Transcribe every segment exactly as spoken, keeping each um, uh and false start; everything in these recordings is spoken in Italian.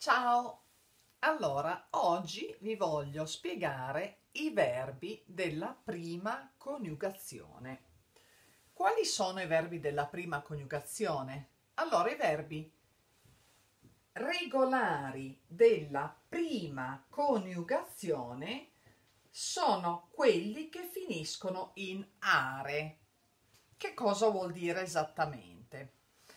Ciao! Allora, oggi vi voglio spiegare i verbi della prima coniugazione. Quali sono i verbi della prima coniugazione? Allora, i verbi regolari della prima coniugazione sono quelli che finiscono in are. Che cosa vuol dire esattamente?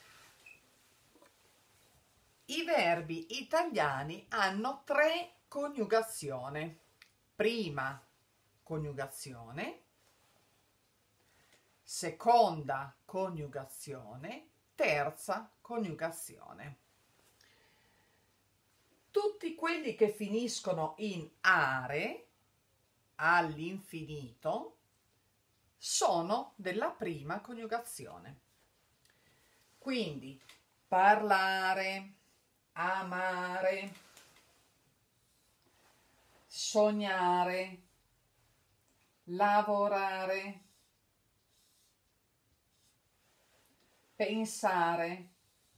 I verbi italiani hanno tre coniugazioni. Prima coniugazione, seconda coniugazione, terza coniugazione. Tutti quelli che finiscono in are all'infinito sono della prima coniugazione. Quindi parlare, amare, sognare, lavorare, pensare,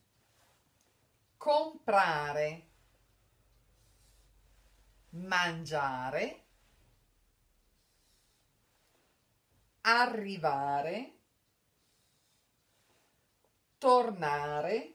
comprare, mangiare, arrivare, tornare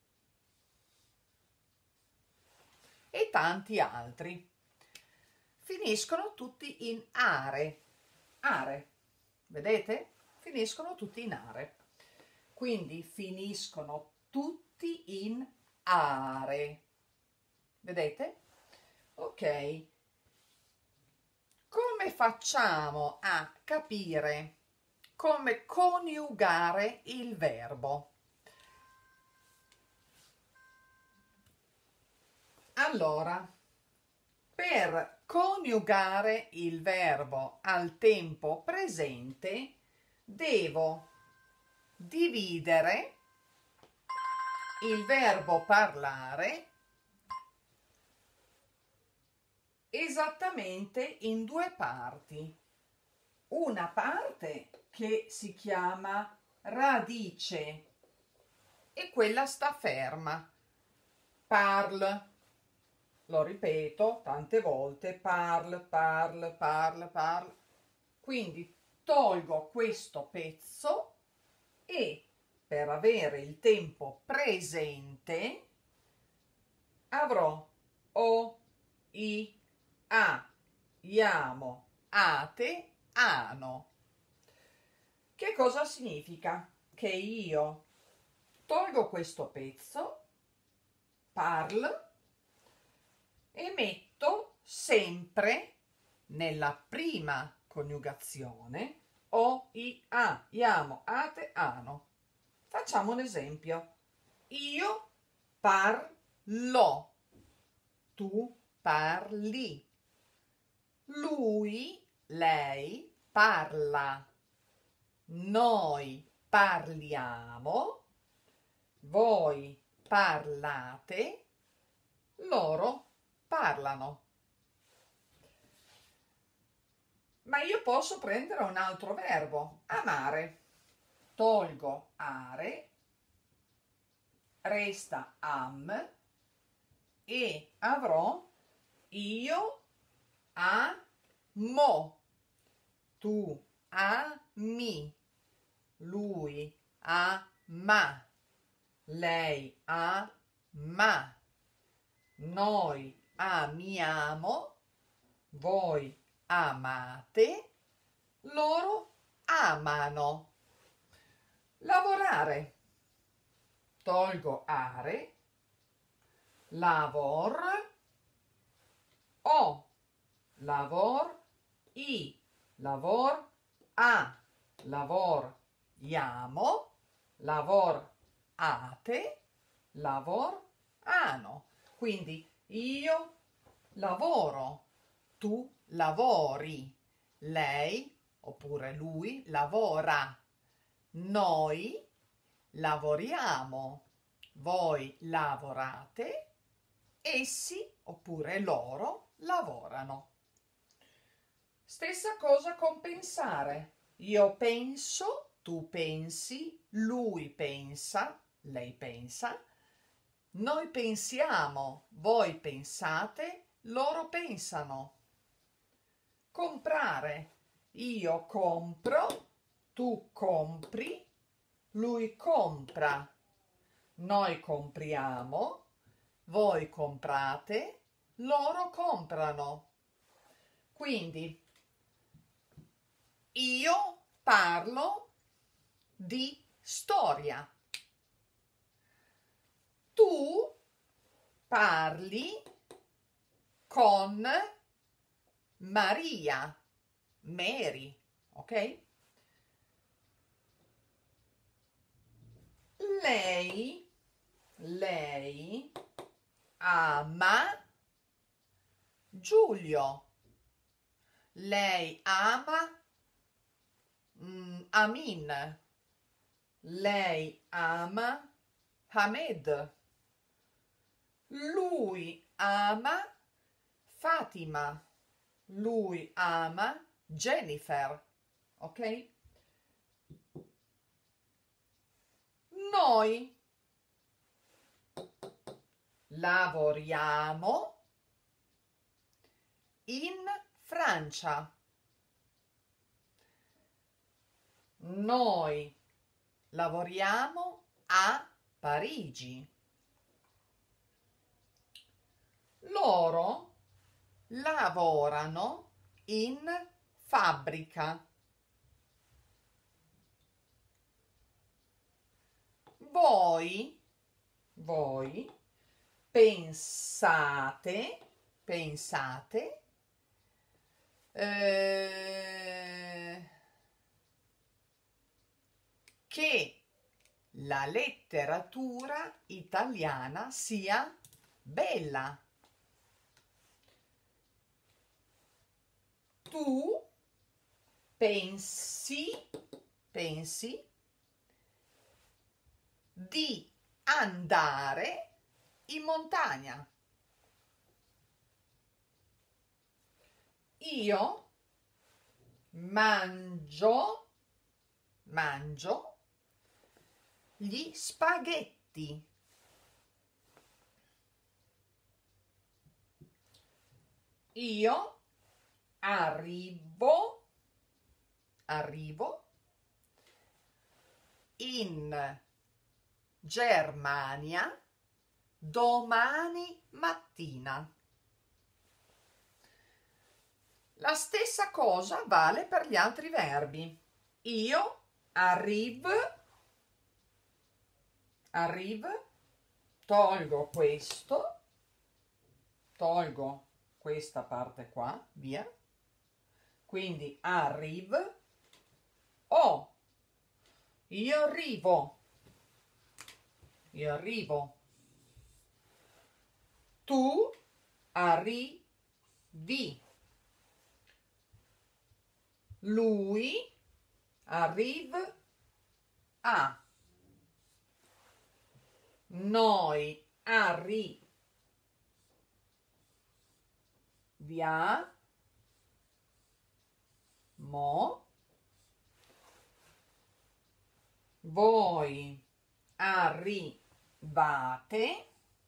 e tanti altri. Finiscono tutti in are. Are, vedete? Finiscono tutti in are. Quindi finiscono tutti in are. Vedete? Ok. Come facciamo a capire come coniugare il verbo? Allora, per coniugare il verbo al tempo presente devo dividere il verbo parlare esattamente in due parti. Una parte che si chiama radice e quella sta ferma. Parle. Lo ripeto tante volte, parle, parle, parle, parle. Quindi tolgo questo pezzo e per avere il tempo presente avrò o, i, a, iamo, ate, ano. Che cosa significa? Che io tolgo questo pezzo, parle, e metto sempre nella prima coniugazione o, i, a, iamo, ate, ano. Facciamo un esempio. Io parlo, tu parli, lui, lei parla, noi parliamo, voi parlate, loro parlano. Ma io posso prendere un altro verbo, amare. Tolgo are, resta am e avrò io amo, tu ami, lui ama, lei ama, noi amiamo, voi amate, loro amano. Lavorare. Tolgo are, lavor, o, lavor, i, lavor, a, lavor, iamo, lavor, ate, lavor, ano. Quindi io lavoro, tu lavori, lei oppure lui lavora, noi lavoriamo, voi lavorate, essi oppure loro lavorano. Stessa cosa con pensare. Io penso, tu pensi, lui pensa, lei pensa, Noi pensiamo, voi pensate, loro pensano. Comprare. Io compro, tu compri, lui compra. Noi compriamo, voi comprate, loro comprano. Quindi io parlo di storia. Tu parli con Maria, Mary, ok? Lei, lei ama Giulio. Lei ama mm, Amin. Lei ama Hamed. Lui ama Fatima. Lui ama Jennifer. Ok? Noi lavoriamo in Francia. Noi lavoriamo a Parigi. Loro lavorano in fabbrica. Voi, voi pensate, pensate, eh, che la letteratura italiana sia bella. Tu pensi, pensi di andare in montagna. Io mangio, mangio gli spaghetti. Io arrivo, arrivo in Germania domani mattina. La stessa cosa vale per gli altri verbi. Io arrive, arrive, tolgo questo, tolgo questa parte qua, via. Quindi arrive, o io arrivo, io arrivo, tu arrivi, lui arriva a, noi arriviamo, voi arrivate,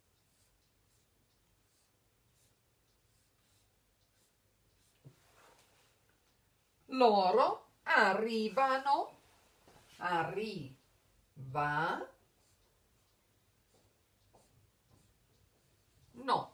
loro arrivano, arriva, no.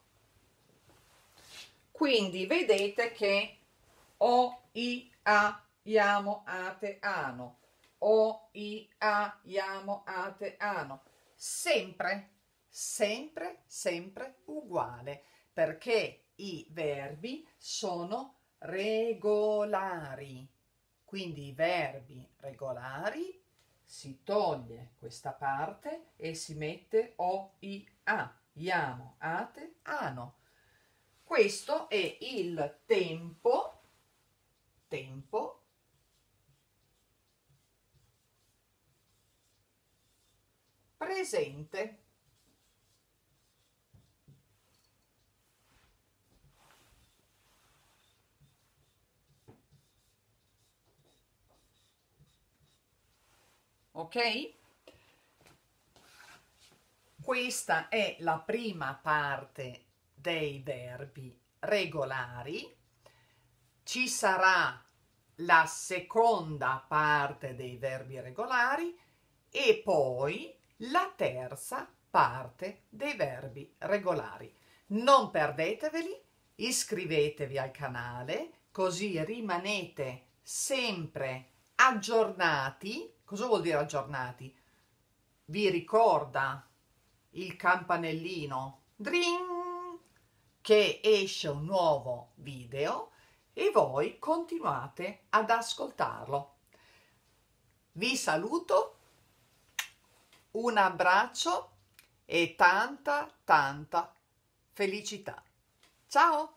Quindi vedete che o, i, a, iamo, ate, ano, o, i, a, iamo, ate, ano, sempre, sempre, sempre uguale, perché i verbi sono regolari. Quindi i verbi regolari si toglie questa parte e si mette o, i, a, iamo, ate, ano. Questo è il tempo, tempo, presente. Ok? Questa è la prima parte dei verbi regolari. Ci sarà la seconda parte dei verbi regolari e poi la terza parte dei verbi regolari. Non perdeteveli, iscrivetevi al canale così rimanete sempre aggiornati. Cosa vuol dire aggiornati? Vi ricorda il campanellino dring che esce un nuovo video e voi continuate ad ascoltarlo. Vi saluto, un abbraccio e tanta tanta felicità. Ciao!